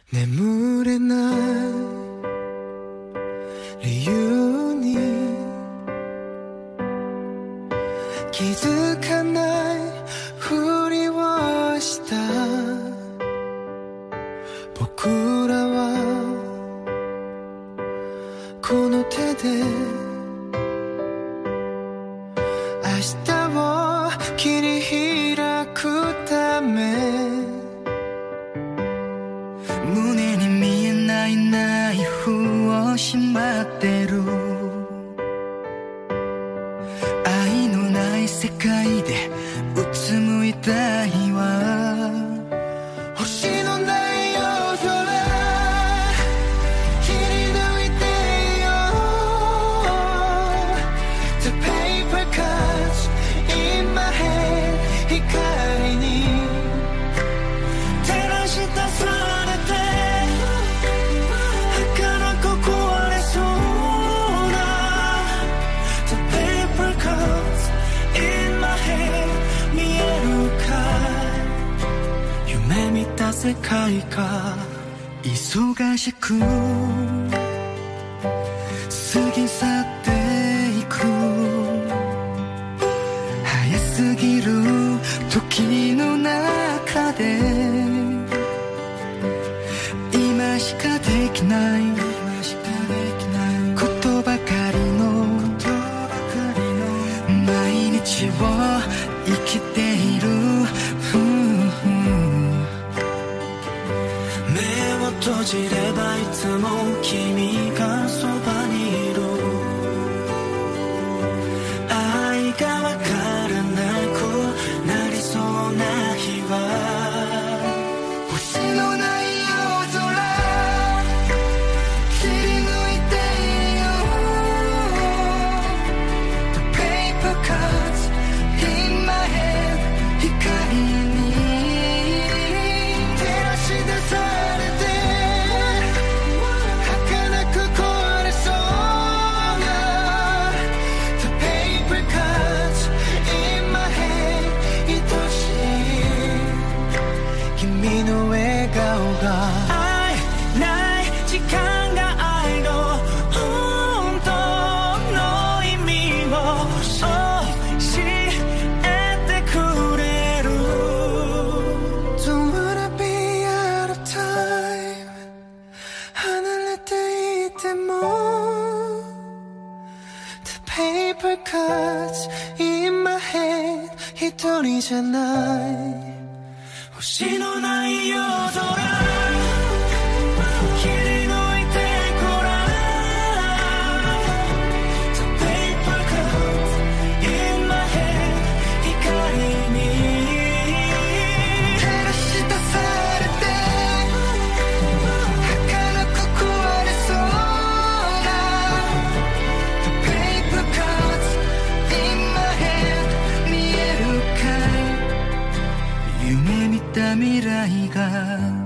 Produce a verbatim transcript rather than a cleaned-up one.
眠れない理由に気づかないふりをした僕らはこの手で明日を切り開くため胸に見えないナイフをしまってる愛のない世界でうつむいたいわ星のない夜空切り抜いてよ The paper cuts in my head 光に照らし出されて儚く壊れそうな The paper cuts in my head 見えるか夢見た世界か忙しく過ぎ去っていく早すぎる時の中で今しかできないことばかりの毎日を生きている目を閉じればいつも君がそばにいる愛がわからなくなりそうな日は星のない夜空切り抜いてよ The paper cuts in my head 光に照らし出されて儚く壊れそうな The paper cuts in my head 愛しい君の笑顔が愛ない時間が愛の本当の意味を教えてくれる Don't wanna be out of time 離れていても The paper cuts in my head 一人じゃない星のない夜空切り抜いてごらん The paper cuts in my head 光に照らし出されて儚く壊れそうな The paper cuts in my head 見えるかい夢見た未来が